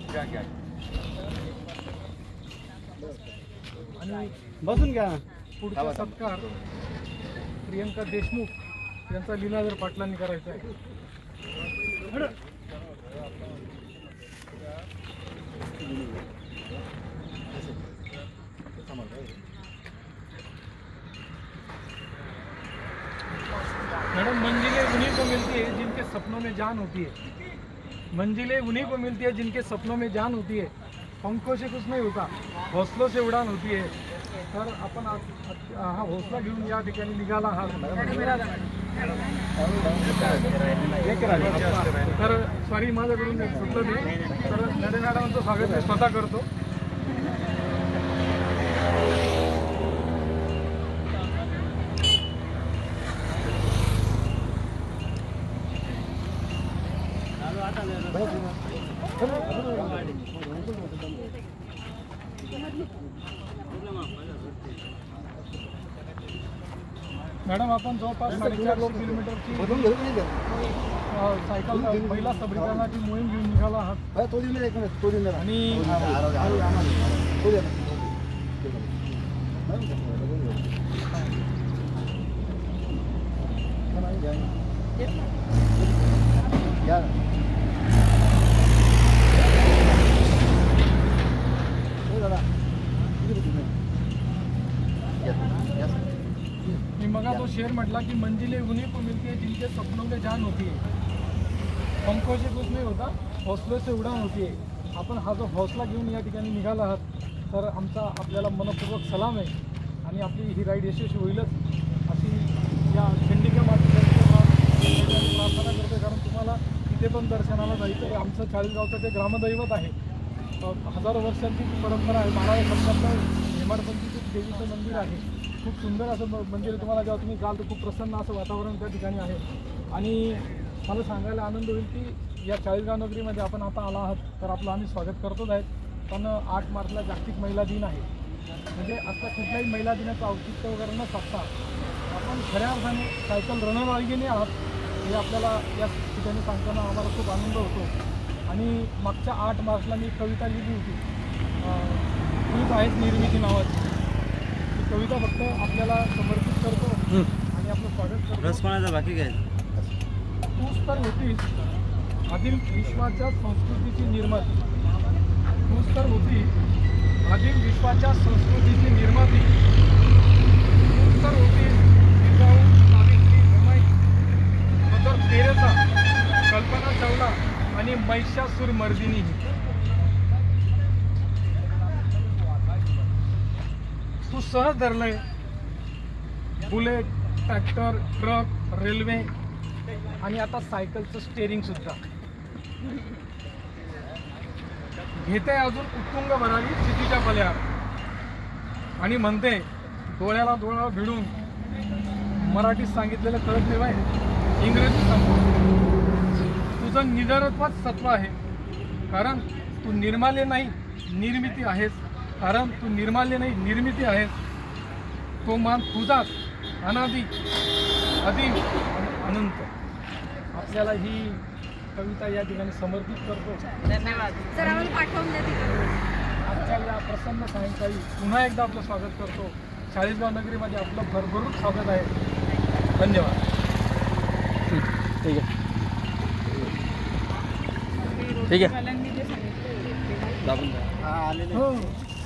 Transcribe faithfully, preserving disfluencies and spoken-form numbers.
आणि बसून घ्या. पुढचा सत्कार प्रियंका देशमुख यांचा लीलाधर पाटलांनी करायचा आहे. मैडम, मंजिलें उन्हीं को मिलती है जिनके सपनों में जान होती है. मंजिलें उन्हीं को मिलती है जिनके सपनों में जान होती है. पंखों से कुछ नहीं होता, हौसलों से उड़ान होती है. तर आपण हा हौसला घेऊन या ठिकाणी निघाला आहात. तर सॉरी, माझ्याकडून सुचलं नाही. तर नडे मॅडमांचं स्वागत मी स्वतः करतो. मॅडम, आपण जवळपास साडेचारशे किलोमीटरची सायकल महिला सबलीकरणाची मोहीम घेऊन निघाला आहात. आणि मगा तो शेर म्हटला की मंजिलें उन्हीं को मिलती है जिनके सपनों में जान होती है. पंखों से कुछ नहीं होता, हौसलों से उड़ान होती है. आपण हा जो हौसला घेऊन या ठिकाणी निघाला आहात, तर आमचा आपल्याला मनपूर्वक सलाम आहे. आणि आपली ही राईड यशस्वी होईलच अशी या खंडिका मातेच्या प्रार्थना करतो. कारण तुम्हाला इथे पण दर्शनाला जायचं आहे. आमचं चाळीसगावचं ते ग्रामदैवत आहे. हजारो वर्षांची परंपरा आहे. बाराव्या शतकातलं हेमाडपंथीचं देवीचं मंदिर आहे. खूप सुंदर असं मंदिर. तुम्हाला जेव्हा तुम्ही जाल तर खूप प्रसन्न असं वातावरण त्या ठिकाणी आहे. आणि मला सांगायला आनंद होईल की या चाळीसगाव नगरीमध्ये आपण आता आला आहात, तर आपलं आम्ही स्वागत करतोच आहेत. पण आठ मार्चला जागतिक महिला दिन आहे. म्हणजे असं कुठल्याही महिला दिनाचं औचित्य वगैरे न साधता आपण खऱ्या अर्थाने सायकल रणमार्गीने आहात हे आपल्याला या ठिकाणी सांगताना आम्हाला खूप आनंद होतो. आणि मागच्या आठ मार्चला मी कविता लिहिली होती, तूच आहेस निर्मिती नावाची. कविता फक्त आपल्याला समर्पित करतो आणि आपलं स्वागत करतो. रसकोणाचा बाकी काय? तूच तर होतीस आदिम विश्वाच्या संस्कृतीची निर्माती. तूच तर होती आदिम विश्वाच्या संस्कृतीची निर्माती. तूच तर होतीस जिजाऊ, सावित्री, रमाई, मदर तेरेसा, कल्पना चावला आणि महिषासूर मर्दिनी. तू सहज धरलंय बुलेट, ट्रॅक्टर, ट्रक, रेल्वे आणि आता सायकलचं स्टेअरिंग सुद्धा. घेते अजून उत्तुंग भरारी स्थितीच्या पल्यावर आणि म्हणते डोळ्याला डोळा भिडून मराठीत सांगितलेलं कळत नाही बाय, इंग्रजीत सांगतो. तुझं निडरत्वाच सत्व आहे, कारण तू निर्माल्य नाही निर्मिती आहेस. कारण तू निर्माल्य नाही निर्मिती आहेस. तो मान तुझाच अनादी, आदिम आणि अनंत. आपल्याला ही कविता या ठिकाणी समर्पित करतो. धन्यवाद. आजच्या या प्रसन्न सायंकाळी पुन्हा एकदा आपलं स्वागत करतो. चाळीसगाव नगरीमध्ये आपलं भरभरून स्वागत आहे. धन्यवाद. ठीक आहे ठीक आहे. हो.